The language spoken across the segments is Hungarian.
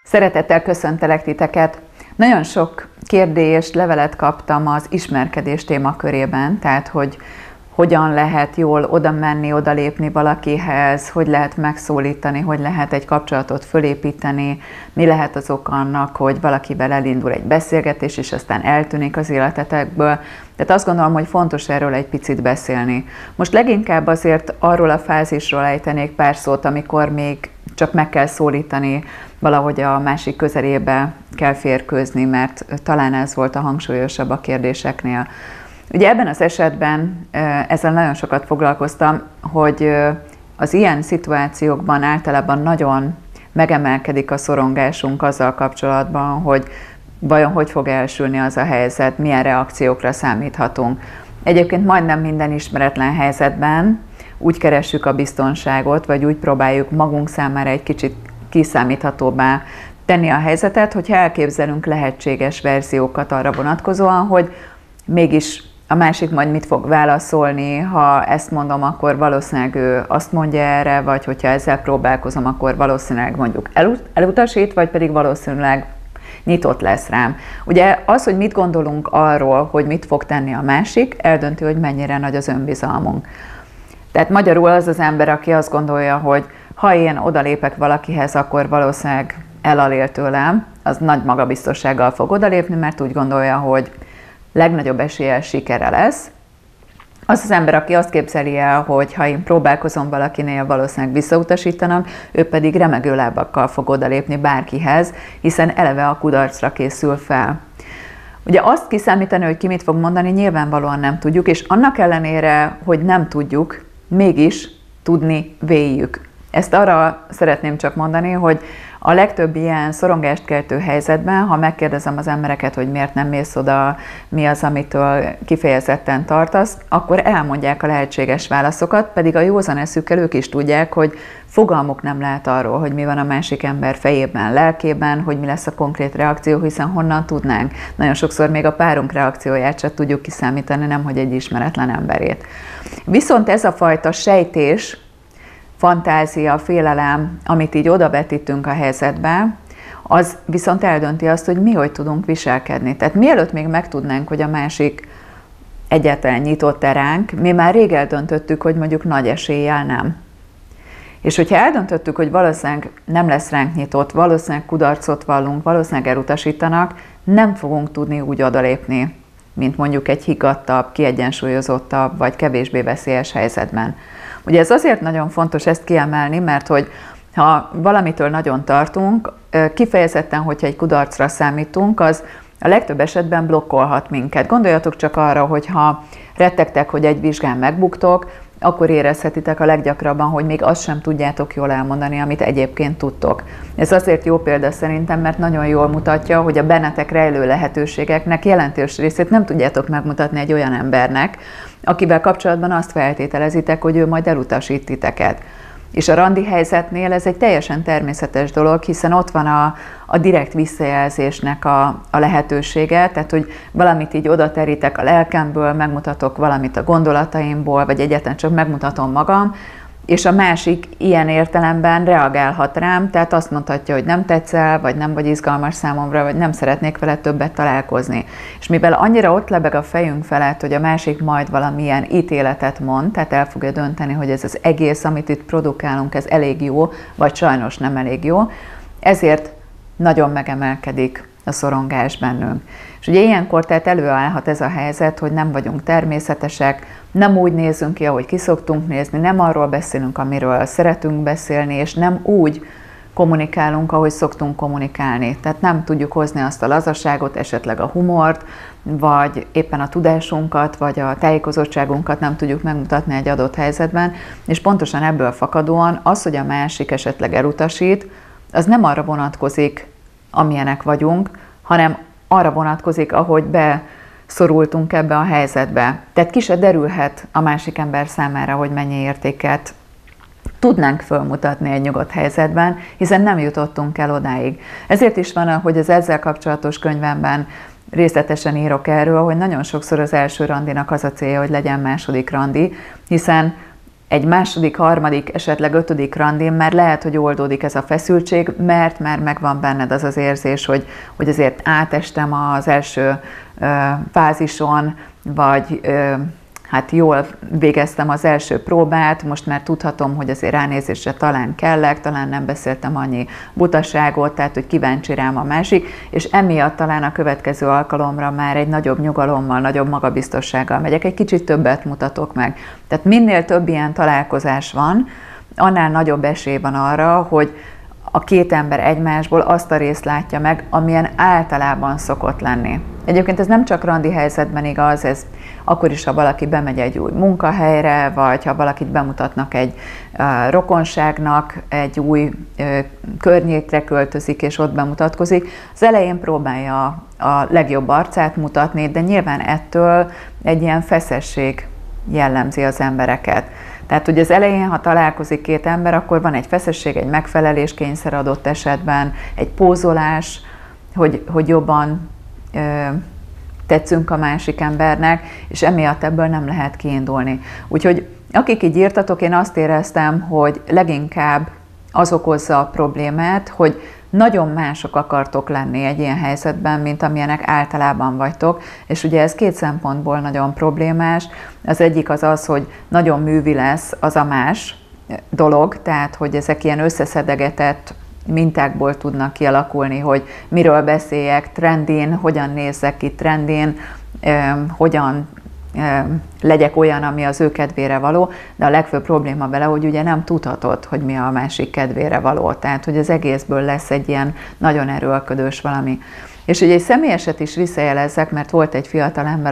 Szeretettel köszöntelek titeket! Nagyon sok kérdést, levelet kaptam az ismerkedés témakörében, tehát hogy hogyan lehet jól oda menni, odalépni valakihez, hogy lehet megszólítani, hogy lehet egy kapcsolatot fölépíteni, mi lehet az oka annak, hogy valakivel elindul egy beszélgetés, és aztán eltűnik az életetekből. Tehát azt gondolom, hogy fontos erről egy picit beszélni. Most leginkább azért arról a fázisról ejtenék pár szót, amikor még csak meg kell szólítani, valahogy a másik közelébe kell férkőzni, mert talán ez volt a hangsúlyosabb a kérdéseknél. Ugye ebben az esetben ezzel nagyon sokat foglalkoztam, hogy az ilyen szituációkban általában nagyon megemelkedik a szorongásunk azzal kapcsolatban, hogy vajon hogy fog elsülni az a helyzet, milyen reakciókra számíthatunk. Egyébként majdnem minden ismeretlen helyzetben úgy keressük a biztonságot, vagy úgy próbáljuk magunk számára egy kicsit kiszámíthatóbbá tenni a helyzetet, hogyha elképzelünk lehetséges verziókat arra vonatkozóan, hogy mégis a másik majd mit fog válaszolni, ha ezt mondom, akkor valószínűleg ő azt mondja erre, vagy hogyha ezzel próbálkozom, akkor valószínűleg mondjuk elutasít, vagy pedig valószínűleg nyitott lesz rám. Ugye az, hogy mit gondolunk arról, hogy mit fog tenni a másik, eldönti, hogy mennyire nagy az önbizalmunk. Tehát magyarul az az ember, aki azt gondolja, hogy ha én odalépek valakihez, akkor valószínűleg elalél tőlem, az nagy magabiztossággal fog odalépni, mert úgy gondolja, hogy legnagyobb eséllyel sikere lesz. Az az ember, aki azt képzeli el, hogy ha én próbálkozom valakinél, valószínűleg visszautasítanak, ő pedig remegő lábakkal fog odalépni bárkihez, hiszen eleve a kudarcra készül fel. Ugye azt kiszámítani, hogy ki mit fog mondani, nyilvánvalóan nem tudjuk, és annak ellenére, hogy nem tudjuk, mégis tudni véljük. Ezt arra szeretném csak mondani, hogy a legtöbb ilyen szorongást keltő helyzetben, ha megkérdezem az embereket, hogy miért nem mész oda, mi az, amitől kifejezetten tartasz, akkor elmondják a lehetséges válaszokat, pedig a józan eszükkel ők is tudják, hogy fogalmuk nem lehet arról, hogy mi van a másik ember fejében, lelkében, hogy mi lesz a konkrét reakció, hiszen honnan tudnánk. Nagyon sokszor még a párunk reakcióját sem tudjuk kiszámítani, nemhogy egy ismeretlen emberét. Viszont ez a fajta sejtés, fantázia, félelem, amit így odavetítünk a helyzetbe, az viszont eldönti azt, hogy mi hogy tudunk viselkedni. Tehát mielőtt még megtudnánk, hogy a másik egyáltalán nyitott-e ránk, mi már rég eldöntöttük, hogy mondjuk nagy eséllyel nem. És hogyha eldöntöttük, hogy valószínűleg nem lesz ránk nyitott, valószínűleg kudarcot vallunk, valószínűleg elutasítanak, nem fogunk tudni úgy odalépni, mint mondjuk egy higgadtabb, kiegyensúlyozottabb vagy kevésbé veszélyes helyzetben. Ugye ez azért nagyon fontos ezt kiemelni, mert hogy ha valamitől nagyon tartunk, kifejezetten, hogyha egy kudarcra számítunk, az a legtöbb esetben blokkolhat minket. Gondoljatok csak arra, hogy ha rettegtek, hogy egy vizsgán megbuktok, akkor érezhetitek a leggyakrabban, hogy még azt sem tudjátok jól elmondani, amit egyébként tudtok. Ez azért jó példa szerintem, mert nagyon jól mutatja, hogy a bennetek rejlő lehetőségeknek jelentős részét nem tudjátok megmutatni egy olyan embernek, akivel kapcsolatban azt feltételezitek, hogy ő majd elutasít titeket. És a randi helyzetnél ez egy teljesen természetes dolog, hiszen ott van a direkt visszajelzésnek a lehetősége, tehát hogy valamit így oda terítek a lelkemből, megmutatok valamit a gondolataimból, vagy egyáltalán csak megmutatom magam, és a másik ilyen értelemben reagálhat rám, tehát azt mondhatja, hogy nem tetszel, vagy nem vagy izgalmas számomra, vagy nem szeretnék vele többet találkozni. És mivel annyira ott lebeg a fejünk felett, hogy a másik majd valamilyen ítéletet mond, tehát el fogja dönteni, hogy ez az egész, amit itt produkálunk, ez elég jó, vagy sajnos nem elég jó, ezért nagyon megemelkedik a szorongás bennünk. És ugye ilyenkor tehát előállhat ez a helyzet, hogy nem vagyunk természetesek, nem úgy nézünk ki, ahogy ki szoktunk nézni, nem arról beszélünk, amiről szeretünk beszélni, és nem úgy kommunikálunk, ahogy szoktunk kommunikálni. Tehát nem tudjuk hozni azt a lazaságot, esetleg a humort, vagy éppen a tudásunkat, vagy a tájékozottságunkat nem tudjuk megmutatni egy adott helyzetben, és pontosan ebből fakadóan az, hogy a másik esetleg elutasít, az nem arra vonatkozik, amilyenek vagyunk, hanem arra vonatkozik, ahogy beszorultunk ebbe a helyzetbe. Tehát ki se derülhet a másik ember számára, hogy mennyi értéket tudnánk fölmutatni egy nyugodt helyzetben, hiszen nem jutottunk el odáig. Ezért is van, hogy az ezzel kapcsolatos könyvemben részletesen írok erről, hogy nagyon sokszor az első randinak az a célja, hogy legyen második randi, hiszen egy második, harmadik, esetleg ötödik randin már lehet, hogy oldódik ez a feszültség, mert már megvan benned az az érzés, hogy azért átestem az első fázison, vagy hát jól végeztem az első próbát, most már tudhatom, hogy azért ránézésre talán kellek, talán nem beszéltem annyi butaságot, tehát hogy kíváncsi rám a másik, és emiatt talán a következő alkalomra már egy nagyobb nyugalommal, nagyobb magabiztossággal megyek, egy kicsit többet mutatok meg. Tehát minél több ilyen találkozás van, annál nagyobb esély van arra, hogy a két ember egymásból azt a részt látja meg, amilyen általában szokott lenni. Egyébként ez nem csak randi helyzetben igaz, ez akkor is, ha valaki bemegy egy új munkahelyre, vagy ha valakit bemutatnak egy rokonságnak, egy új környékre költözik, és ott bemutatkozik. Az elején próbálja a legjobb arcát mutatni, de nyilván ettől egy ilyen feszesség jellemzi az embereket. Tehát, hogy az elején, ha találkozik két ember, akkor van egy feszesség, egy megfeleléskényszer adott esetben, egy pózolás, hogy jobban tetszünk a másik embernek, és emiatt ebből nem lehet kiindulni. Úgyhogy akik így írtatok, én azt éreztem, hogy leginkább az okozza a problémát, hogy nagyon mások akartok lenni egy ilyen helyzetben, mint amilyenek általában vagytok, és ugye ez két szempontból nagyon problémás. Az egyik az az, hogy nagyon művi lesz az a más dolog, tehát hogy ezek ilyen összeszedegetett mintákból tudnak kialakulni, hogy miről beszéljek trendin, hogyan nézzek ki trendin, hogyan legyek olyan, ami az ő kedvére való, de a legfőbb probléma vele, hogy ugye nem tudhatod, hogy mi a másik kedvére való. Tehát, hogy az egészből lesz egy ilyen nagyon erőlködős valami. És ugye egy személyeset is visszajelezzek, mert volt egy fiatal ember,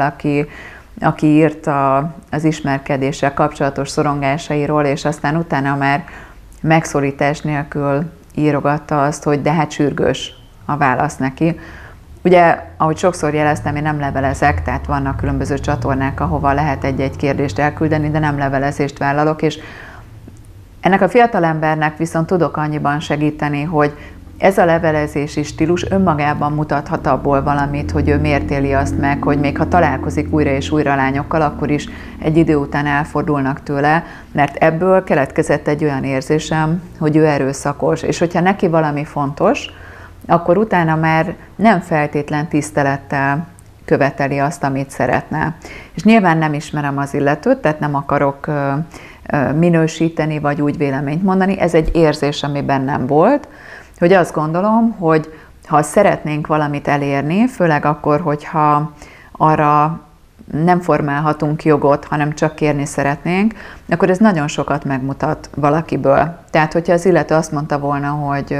aki írt az ismerkedéssel kapcsolatos szorongásairól, és aztán utána már megszólítás nélkül írogatta azt, hogy de hát sürgős a válasz neki. Ugye, ahogy sokszor jeleztem, én nem levelezek, tehát vannak különböző csatornák, ahova lehet egy-egy kérdést elküldeni, de nem levelezést vállalok, és ennek a fiatalembernek viszont tudok annyiban segíteni, hogy ez a levelezési stílus önmagában mutathat abból valamit, hogy ő miért éli azt meg, hogy még ha találkozik újra és újra lányokkal, akkor is egy idő után elfordulnak tőle, mert ebből keletkezett egy olyan érzésem, hogy ő erőszakos, és hogyha neki valami fontos, akkor utána már nem feltétlen tisztelettel követeli azt, amit szeretne. És nyilván nem ismerem az illetőt, tehát nem akarok minősíteni, vagy úgy véleményt mondani. Ez egy érzés, ami bennem volt, hogy azt gondolom, hogy ha szeretnénk valamit elérni, főleg akkor, hogyha arra nem formálhatunk jogot, hanem csak kérni szeretnénk, akkor ez nagyon sokat megmutat valakiből. Tehát, hogyha az illető azt mondta volna, hogy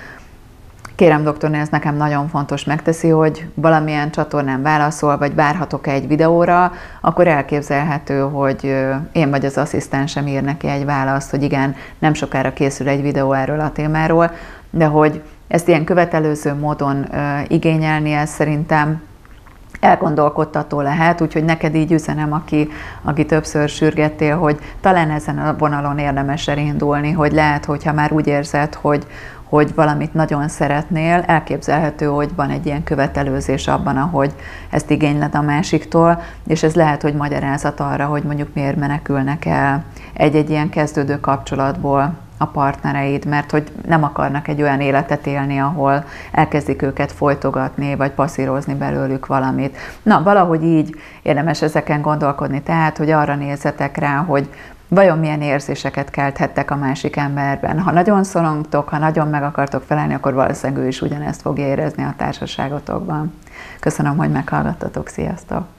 kérem doktorné, ez nekem nagyon fontos, megteszi, hogy valamilyen csatornán válaszol, vagy várhatok egy videóra, akkor elképzelhető, hogy én vagy az asszisztensem ír neki egy választ, hogy igen, nem sokára készül egy videó erről a témáról, de hogy ezt ilyen követelőző módon igényelni, ez szerintem elgondolkodtató lehet, úgyhogy neked így üzenem, aki többször sürgettél, hogy talán ezen a vonalon érdemes elindulni, hogy lehet, hogyha már úgy érzed, hogy valamit nagyon szeretnél, elképzelhető, hogy van egy ilyen követelőzés abban, ahogy ezt igényled a másiktól, és ez lehet, hogy magyarázat arra, hogy mondjuk miért menekülnek el egy-egy ilyen kezdődő kapcsolatból a partnereid, mert hogy nem akarnak egy olyan életet élni, ahol elkezdik őket folytogatni, vagy passzírozni belőlük valamit. Na, valahogy így érdemes ezeken gondolkodni, tehát, hogy arra nézzetek rá, hogy vajon milyen érzéseket kelthettek a másik emberben. Ha nagyon szorongtok, ha nagyon meg akartok felelni, akkor valószínűleg ő is ugyanezt fogja érezni a társaságotokban. Köszönöm, hogy meghallgattatok, sziasztok!